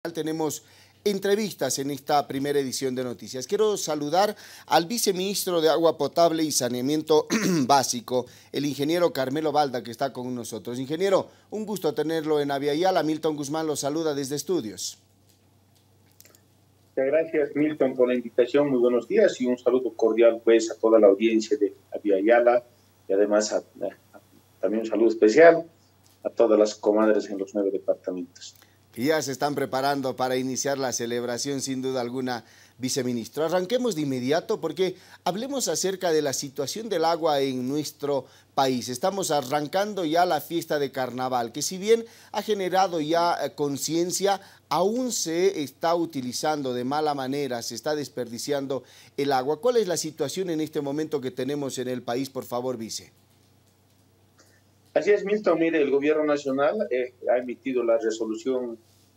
Tenemos entrevistas en esta primera edición de Noticias. Quiero saludar al viceministro de Agua Potable y Saneamiento Básico, el ingeniero Carmelo Balda, que está con nosotros. Ingeniero, un gusto tenerlo en Abya-Yala. Milton Guzmán lo saluda desde estudios. Muchas gracias, Milton, por la invitación. Muy buenos días y un saludo cordial pues a toda la audiencia de Abya-Yala y además también un saludo especial a todas las comadres en los 9 departamentos. Y ya se están preparando para iniciar la celebración, sin duda alguna, viceministro. Arranquemos de inmediato porque hablemos acerca de la situación del agua en nuestro país. Estamos arrancando ya la fiesta de carnaval, que si bien ha generado ya conciencia, aún se está utilizando de mala manera, se está desperdiciando el agua. ¿Cuál es la situación en este momento que tenemos en el país, por favor, vice? Así es, Milton. Mire, el gobierno nacional ha emitido la resolución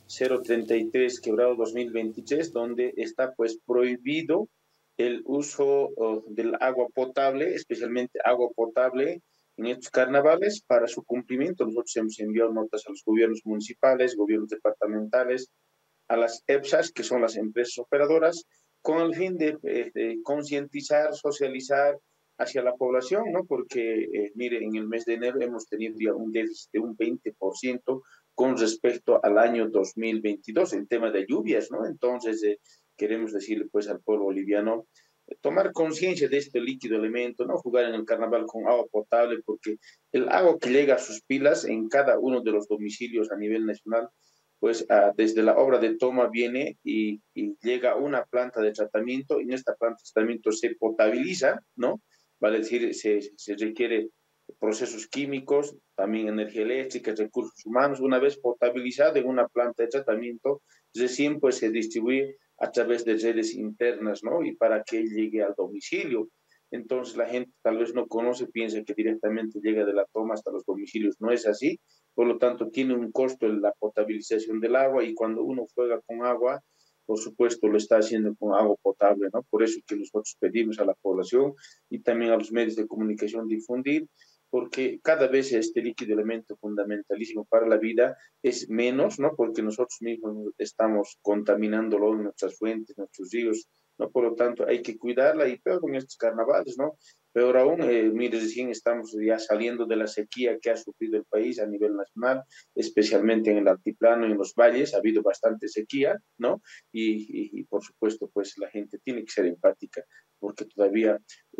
033/2023, donde está pues prohibido el uso del agua potable, especialmente agua potable en estos carnavales. Para su cumplimiento, nosotros hemos enviado notas a los gobiernos municipales, gobiernos departamentales, a las EPSAs, que son las empresas operadoras, con el fin de concientizar, socializar hacia la población, ¿no? Porque, mire, en el mes de enero hemos tenido ya un déficit de un 20% con respecto al año 2022 en tema de lluvias, ¿no? Entonces, queremos decirle pues al pueblo boliviano, tomar conciencia de este líquido elemento, no jugar en el carnaval con agua potable, porque el agua que llega a sus pilas en cada uno de los domicilios a nivel nacional, pues desde la obra de toma viene y llega a una planta de tratamiento, y en esta planta de tratamiento se potabiliza, ¿no? Vale decir, se requiere procesos químicos, también energía eléctrica, recursos humanos. Una vez potabilizado en una planta de tratamiento, recién pues se distribuye a través de redes internas, ¿no? Y para que llegue al domicilio. Entonces la gente tal vez no conoce, piensa que directamente llega de la toma hasta los domicilios. No es así. Por lo tanto, tiene un costo en la potabilización del agua, y cuando uno juega con agua, por supuesto, lo está haciendo con agua potable, ¿no? Por eso que nosotros pedimos a la población y también a los medios de comunicación difundir, porque cada vez este líquido elemento fundamentalísimo para la vida es menos, ¿no? Porque nosotros mismos estamos contaminándolo en nuestras fuentes, nuestros ríos, ¿no? Por lo tanto, hay que cuidarla, y peor en estos carnavales, ¿no? Peor aún, mire, recién estamos ya saliendo de la sequía que ha sufrido el país a nivel nacional, especialmente en el altiplano y en los valles. Ha habido bastante sequía, ¿no? Y por supuesto, pues la gente tiene que ser empática, porque todavía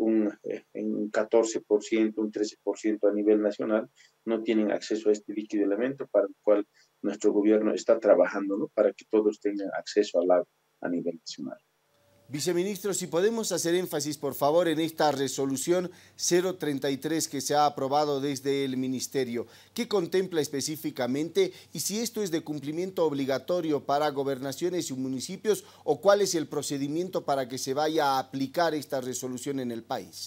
un 14%, un 13% a nivel nacional no tienen acceso a este líquido elemento, para el cual nuestro gobierno está trabajando, ¿no? Para que todos tengan acceso al agua a nivel nacional. Viceministro, si podemos hacer énfasis, por favor, en esta resolución 033 que se ha aprobado desde el Ministerio. ¿Qué contempla específicamente y si esto es de cumplimiento obligatorio para gobernaciones y municipios, o cuál es el procedimiento para que se vaya a aplicar esta resolución en el país?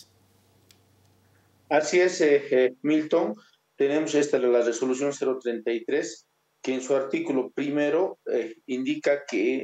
Así es, Milton. Tenemos la resolución 033, que en su artículo primero indica que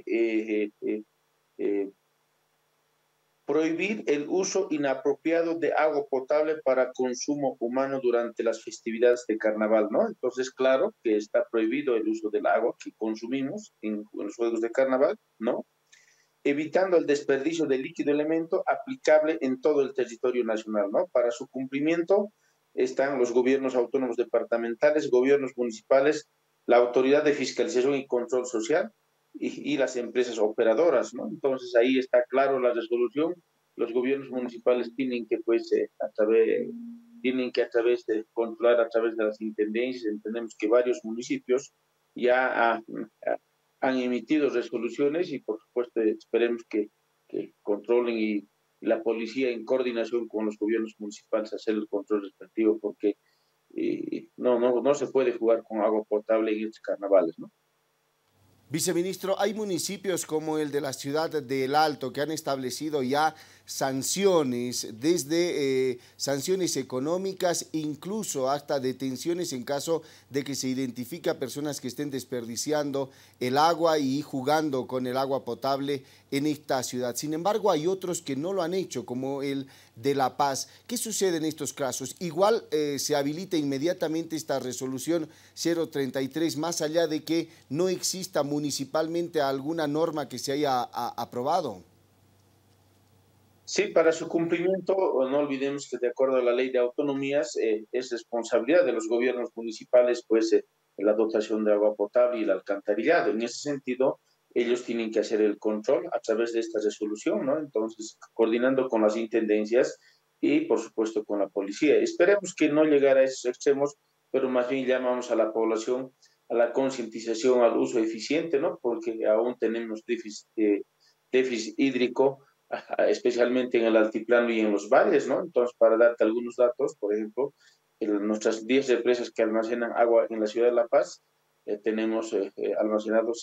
prohibir el uso inapropiado de agua potable para consumo humano durante las festividades de carnaval, ¿no? Entonces, claro que está prohibido el uso del agua que consumimos en los juegos de carnaval, ¿no? Evitando el desperdicio de líquido elemento aplicable en todo el territorio nacional, ¿no? Para su cumplimiento están los gobiernos autónomos departamentales, gobiernos municipales, la autoridad de fiscalización y control social, y las empresas operadoras, ¿no? Entonces ahí está claro la resolución. Los gobiernos municipales tienen que, pues, a través de controlar a través de las intendencias. Entendemos que varios municipios ya han emitido resoluciones, y por supuesto esperemos que controlen, y la policía en coordinación con los gobiernos municipales hacer el control respectivo, porque no se puede jugar con agua potable en estos carnavales, ¿no? Viceministro, hay municipios como el de la ciudad de El Alto que han establecido ya sanciones, desde sanciones económicas, incluso hasta detenciones en caso de que se identifique a personas que estén desperdiciando el agua y jugando con el agua potable en esta ciudad. Sin embargo, hay otros que no lo han hecho, como el de La Paz. ¿Qué sucede en estos casos? Igual se habilita inmediatamente esta resolución 033, más allá de que no exista municipalmente alguna norma que se haya aprobado. Sí, para su cumplimiento, no olvidemos que de acuerdo a la ley de autonomías, es responsabilidad de los gobiernos municipales, pues, la dotación de agua potable y el alcantarillado. En ese sentido, ellos tienen que hacer el control a través de esta resolución, ¿no? Entonces, coordinando con las intendencias y, por supuesto, con la policía. Esperemos que no llegara a esos extremos, pero más bien llamamos a la población a la concientización, al uso eficiente, ¿no? Porque aún tenemos déficit hídrico, especialmente en el altiplano y en los valles, ¿no? Entonces, para darte algunos datos, por ejemplo, nuestras 10 represas que almacenan agua en la ciudad de La Paz, tenemos almacenados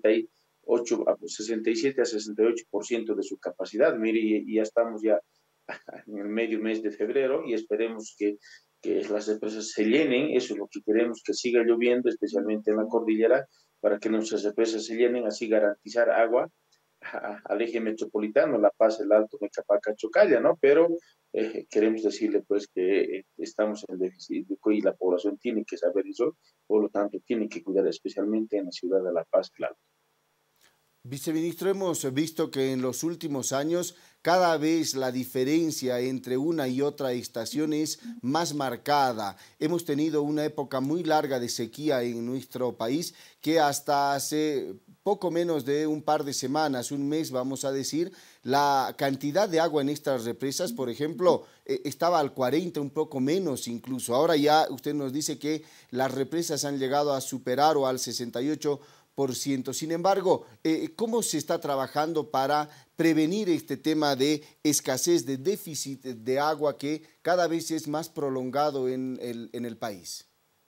67 a 68% de su capacidad. Mire, y ya estamos ya en el medio mes de febrero y esperemos que las represas se llenen. Eso es lo que queremos, que siga lloviendo, especialmente en la cordillera, para que nuestras represas se llenen, así garantizar agua al eje metropolitano, La Paz, el Alto, Mecapaca, Chocalla, ¿no? Pero queremos decirle pues que estamos en déficit y la población tiene que saber eso, por lo tanto tiene que cuidar especialmente en la ciudad de La Paz, claro. Viceministro, hemos visto que en los últimos años cada vez la diferencia entre una y otra estación es más marcada. Hemos tenido una época muy larga de sequía en nuestro país que hasta hace poco menos de un par de semanas, un mes vamos a decir, la cantidad de agua en estas represas, por ejemplo, estaba al 40, un poco menos incluso. Ahora ya usted nos dice que las represas han llegado a superar o al 68%. Sin embargo, ¿cómo se está trabajando para prevenir este tema de escasez, de déficit de agua que cada vez es más prolongado en el país?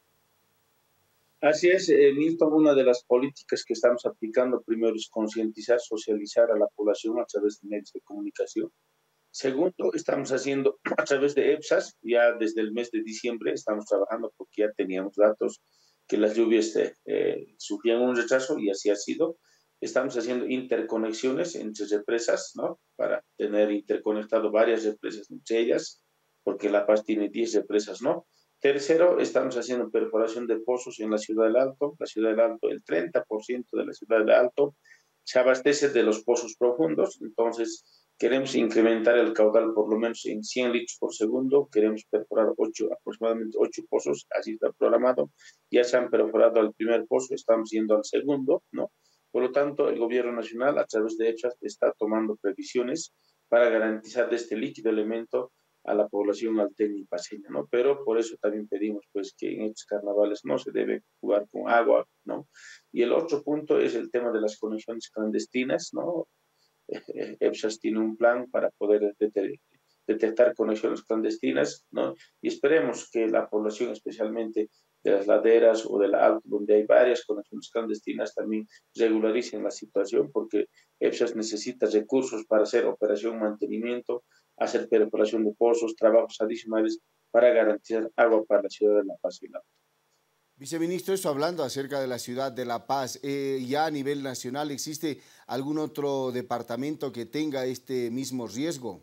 Así es, Milton, una de las políticas que estamos aplicando primero es concientizar, socializar a la población a través de medios de comunicación. Segundo, estamos haciendo a través de EPSAS, ya desde el mes de diciembre estamos trabajando porque ya teníamos datos que las lluvias sufrían un retraso y así ha sido. Estamos haciendo interconexiones entre represas, ¿no? Para tener interconectado varias represas entre ellas, porque La Paz tiene 10 represas, ¿no? Tercero, estamos haciendo perforación de pozos en la Ciudad del Alto. La Ciudad del Alto, el 30% de la Ciudad del Alto se abastece de los pozos profundos, entonces queremos incrementar el caudal por lo menos en 100 litros por segundo, queremos perforar aproximadamente 8 pozos, así está programado, ya se han perforado el primer pozo, estamos yendo al segundo, ¿no? Por lo tanto, el gobierno nacional, a través de hechas, está tomando previsiones para garantizar de este líquido elemento a la población alteña y paseña, ¿no? Pero por eso también pedimos, pues, que en estos carnavales no se debe jugar con agua, ¿no? Y el otro punto es el tema de las conexiones clandestinas, ¿no? EPSAS tiene un plan para poder detectar conexiones clandestinas, ¿no? Y esperemos que la población, especialmente de las laderas o del alto, donde hay varias conexiones clandestinas, también regularicen la situación, porque EPSAS necesita recursos para hacer operación mantenimiento, hacer perforación de pozos, trabajos adicionales para garantizar agua para la ciudad de La Paz y la. Viceministro, eso hablando acerca de la ciudad de La Paz, ya a nivel nacional, ¿existe algún otro departamento que tenga este mismo riesgo?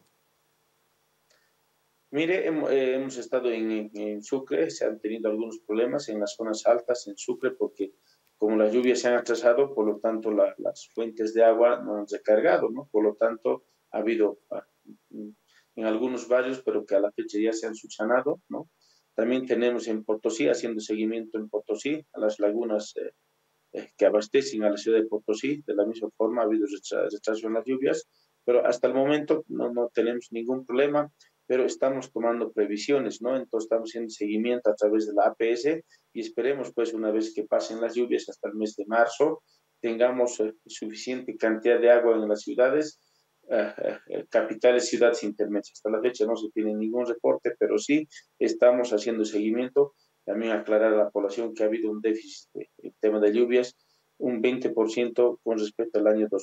Mire, hemos estado en Sucre, se han tenido algunos problemas en las zonas altas en Sucre porque como las lluvias se han atrasado, por lo tanto las fuentes de agua no han recargado, ¿no? Por lo tanto, ha habido en algunos barrios, pero que a la fecha ya se han subsanado, ¿no? También tenemos en Potosí, haciendo seguimiento en Potosí, a las lagunas que abastecen a la ciudad de Potosí. De la misma forma, ha habido retraso en las lluvias, pero hasta el momento no tenemos ningún problema, pero estamos tomando previsiones, ¿no? Entonces estamos haciendo seguimiento a través de la APS y esperemos, pues, una vez que pasen las lluvias hasta el mes de marzo, tengamos suficiente cantidad de agua en las ciudades, capitales, ciudades intermedias. Hasta la fecha no se tiene ningún reporte, pero sí estamos haciendo seguimiento. También aclarar a la población que ha habido un déficit en tema de lluvias, un 20% con respecto al año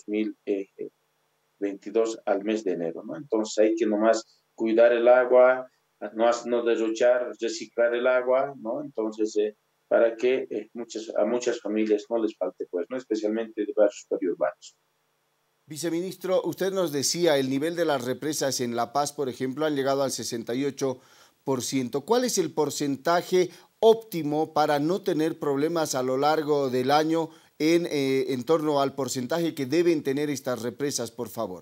2022 al mes de enero, ¿no? Entonces hay que nomás cuidar el agua, no derrochar, reciclar el agua, ¿no? Entonces, para que a muchas familias no les falte, pues, ¿no? Especialmente de barrios periurbanos. Viceministro, usted nos decía, el nivel de las represas en La Paz, por ejemplo, han llegado al 68%. ¿Cuál es el porcentaje óptimo para no tener problemas a lo largo del año en torno al porcentaje que deben tener estas represas, por favor?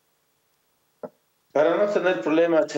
Para no tener problemas,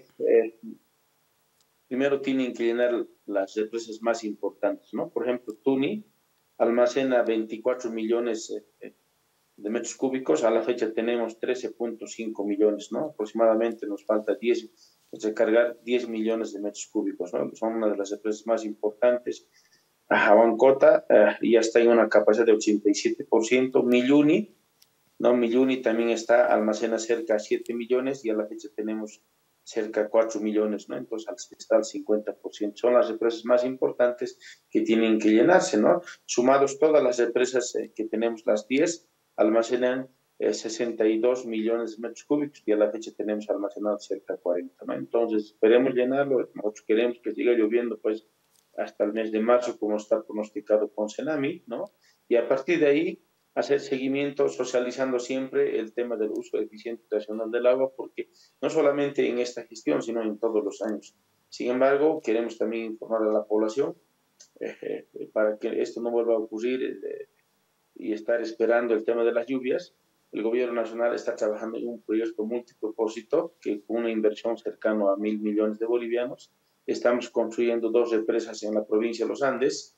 primero tienen que llenar las represas más importantes, ¿no? Por ejemplo, Tuni almacena 24 millones de metros cúbicos, a la fecha tenemos 13.5 millones, ¿no? Aproximadamente nos falta 10, recargar 10 millones de metros cúbicos, ¿no? Son una de las represas más importantes. Jabancota ya está en una capacidad de 87%, Milluni, ¿no? Milluni también está, almacena cerca de 7 millones y a la fecha tenemos cerca de 4 millones, ¿no? Entonces está al 50%. Son las represas más importantes que tienen que llenarse, ¿no? Sumados todas las represas que tenemos, las 10, almacenan 62 millones de metros cúbicos y a la fecha tenemos almacenado cerca de 40, ¿no? Entonces esperemos llenarlo, nosotros queremos que siga lloviendo pues hasta el mes de marzo como está pronosticado con Senami, ¿no? Y a partir de ahí hacer seguimiento, socializando siempre el tema del uso eficiente y racional del agua, porque no solamente en esta gestión, sino en todos los años. Sin embargo, queremos también informar a la población para que esto no vuelva a ocurrir y estar esperando el tema de las lluvias. El gobierno nacional está trabajando en un proyecto multipropósito que con una inversión cercana a 1.000 millones de bolivianos. Estamos construyendo 2 represas en la provincia de los Andes,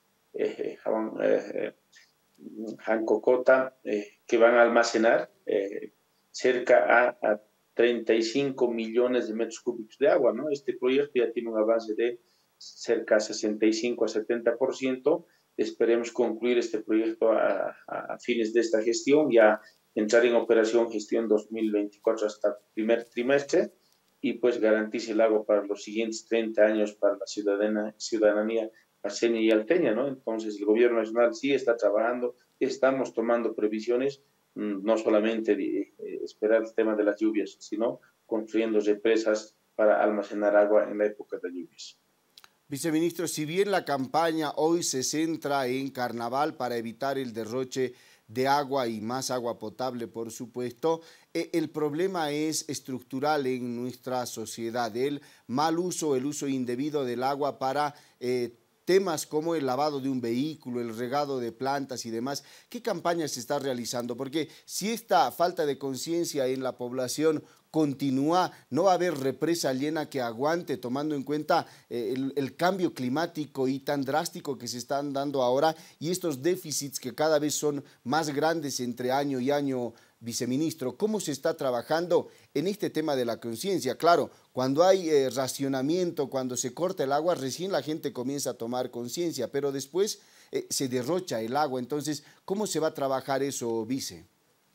Jancocota, que van a almacenar cerca a 35 millones de metros cúbicos de agua, ¿no? Este proyecto ya tiene un avance de cerca de 65 a 70%. Esperemos concluir este proyecto a fines de esta gestión, ya entrar en operación gestión 2024 hasta el primer trimestre y pues garantice el agua para los siguientes 30 años para la ciudadanía paceña y alteña, ¿no? Entonces el gobierno nacional sí está trabajando, estamos tomando previsiones, no solamente de esperar el tema de las lluvias, sino construyendo represas para almacenar agua en la época de lluvias. Viceministro, si bien la campaña hoy se centra en carnaval para evitar el derroche de agua y más agua potable, por supuesto, el problema es estructural en nuestra sociedad, el mal uso, el uso indebido del agua para temas como el lavado de un vehículo, el regado de plantas y demás. ¿Qué campaña se está realizando? Porque si esta falta de conciencia en la población continúa, no va a haber represa llena que aguante, tomando en cuenta el cambio climático y tan drástico que se están dando ahora y estos déficits que cada vez son más grandes entre año y año. Viceministro, ¿cómo se está trabajando en este tema de la conciencia? Claro, cuando hay racionamiento, cuando se corta el agua, recién la gente comienza a tomar conciencia, pero después se derrocha el agua. Entonces, ¿cómo se va a trabajar eso, vice?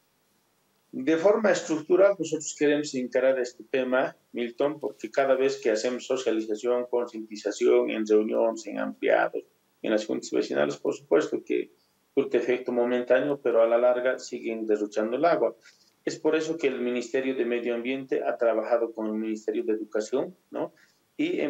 De forma estructural, nosotros queremos encarar este tema, Milton, porque cada vez que hacemos socialización, concientización, en reuniones, en ampliados, en las juntas vecinales, por supuesto que surte efecto momentáneo, pero a la larga siguen derrochando el agua. Es por eso que el Ministerio de Medio Ambiente ha trabajado con el Ministerio de Educación, ¿no? Y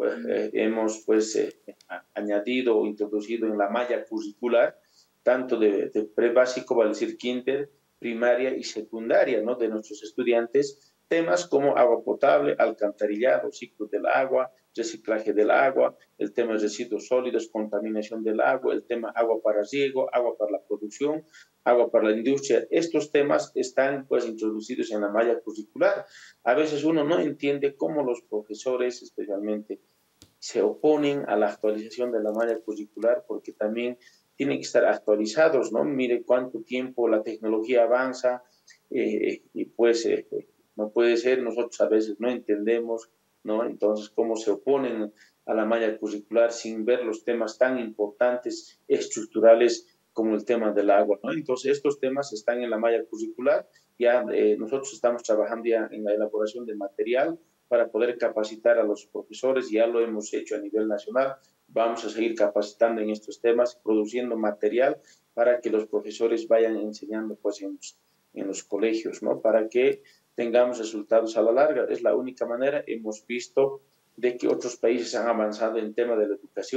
hemos añadido o introducido en la malla curricular, tanto de prebásico, vale decir kinder, primaria y secundaria, ¿no? De nuestros estudiantes, temas como agua potable, alcantarillado, ciclo del agua, reciclaje del agua, el tema de residuos sólidos, contaminación del agua, el tema agua para riego, agua para la producción, agua para la industria. Estos temas están pues introducidos en la malla curricular. A veces uno no entiende cómo los profesores, especialmente, se oponen a la actualización de la malla curricular porque también tienen que estar actualizados, ¿no? Mire cuánto tiempo la tecnología avanza y pues no puede ser, nosotros a veces no entendemos, ¿no? Entonces, cómo se oponen a la malla curricular sin ver los temas tan importantes, estructurales como el tema del agua, ¿no? Entonces, estos temas están en la malla curricular, ya nosotros estamos trabajando ya en la elaboración de material para poder capacitar a los profesores, ya lo hemos hecho a nivel nacional, vamos a seguir capacitando en estos temas, produciendo material para que los profesores vayan enseñando pues en los colegios, ¿no? Para que tengamos resultados a la larga. Es la única manera. Hemos visto de que otros países han avanzado en tema de la educación,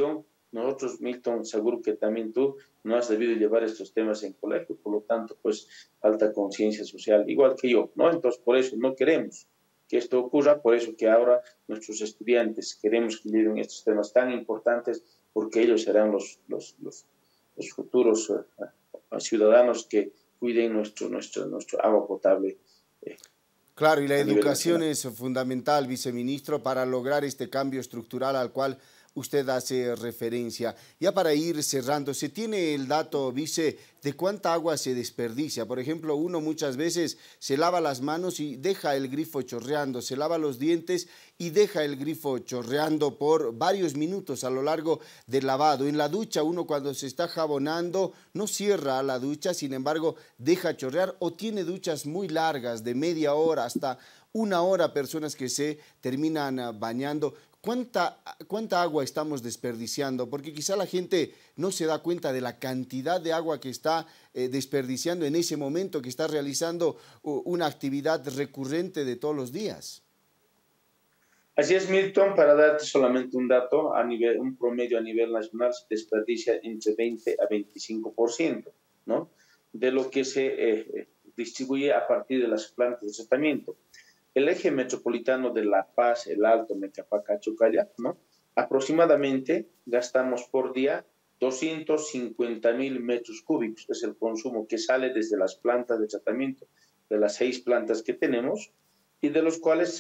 Nosotros, Milton, seguro que también tú no has debido llevar estos temas en colegio, por lo tanto, pues falta conciencia social, igual que yo, ¿no? Entonces, por eso no queremos que esto ocurra, por eso que ahora nuestros estudiantes queremos que lleven estos temas tan importantes, porque ellos serán los futuros ciudadanos que cuiden nuestro agua potable Claro, y la a nivel educación nacional. es fundamental, viceministro, para lograr este cambio estructural al cual usted hace referencia. Ya para ir cerrando, ¿se tiene el dato, vice, de cuánta agua se desperdicia? Por ejemplo, uno muchas veces se lava las manos y deja el grifo chorreando, se lava los dientes y deja el grifo chorreando por varios minutos a lo largo del lavado. En la ducha, uno cuando se está jabonando no cierra la ducha, sin embargo, deja chorrear o tiene duchas muy largas, de media hora hasta una hora, personas que se terminan bañando. ¿Cuánta agua estamos desperdiciando? Porque quizá la gente no se da cuenta de la cantidad de agua que está desperdiciando en ese momento que está realizando una actividad recurrente de todos los días. Así es, Milton, para darte solamente un dato, un promedio a nivel nacional se desperdicia entre 20 a 25%, ¿no? De lo que se distribuye a partir de las plantas de tratamiento. El eje metropolitano de La Paz, El Alto, Mecapaca, Chocalla, ¿no? Aproximadamente gastamos por día 250.000 metros cúbicos, es el consumo que sale desde las plantas de tratamiento, de las 6 plantas que tenemos, y de los cuales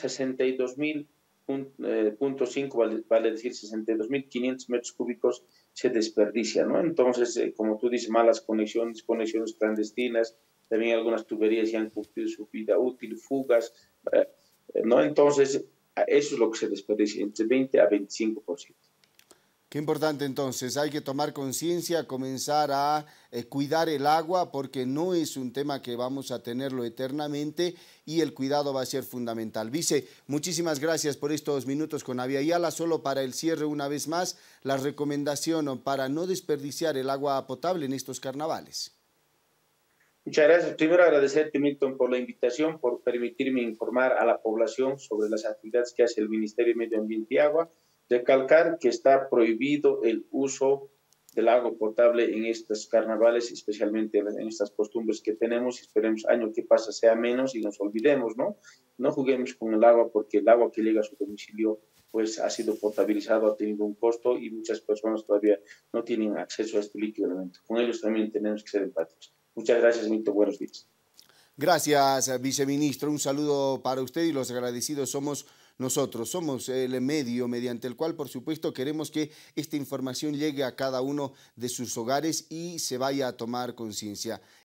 62.5, vale decir 62.500 metros cúbicos se desperdicia, ¿no? Entonces, como tú dices, malas conexiones, conexiones clandestinas, también algunas tuberías ya han cumplido su vida útil, fugas, ¿no? Entonces, eso es lo que se desperdicia, entre 20 a 25%. Qué importante entonces, hay que tomar conciencia, comenzar a cuidar el agua porque no es un tema que vamos a tenerlo eternamente y el cuidado va a ser fundamental. Vice, muchísimas gracias por estos minutos con Avia Yala. Solo para el cierre una vez más, la recomendación para no desperdiciar el agua potable en estos carnavales. Muchas gracias. Primero agradecerte, Milton, por la invitación, por permitirme informar a la población sobre las actividades que hace el Ministerio de Medio Ambiente y Agua. Recalcar que está prohibido el uso del agua potable en estos carnavales, especialmente en estas costumbres que tenemos. Esperemos año que pasa sea menos y nos olvidemos, ¿no? No juguemos con el agua porque el agua que llega a su domicilio pues ha sido potabilizado, ha tenido un costo y muchas personas todavía no tienen acceso a este líquido elemento. Con ellos también tenemos que ser empáticos. Muchas gracias, Milton. Buenos días. Gracias, viceministro. Un saludo para usted y los agradecidos somos nosotros. Somos el medio mediante el cual, por supuesto, queremos que esta información llegue a cada uno de sus hogares y se vaya a tomar conciencia.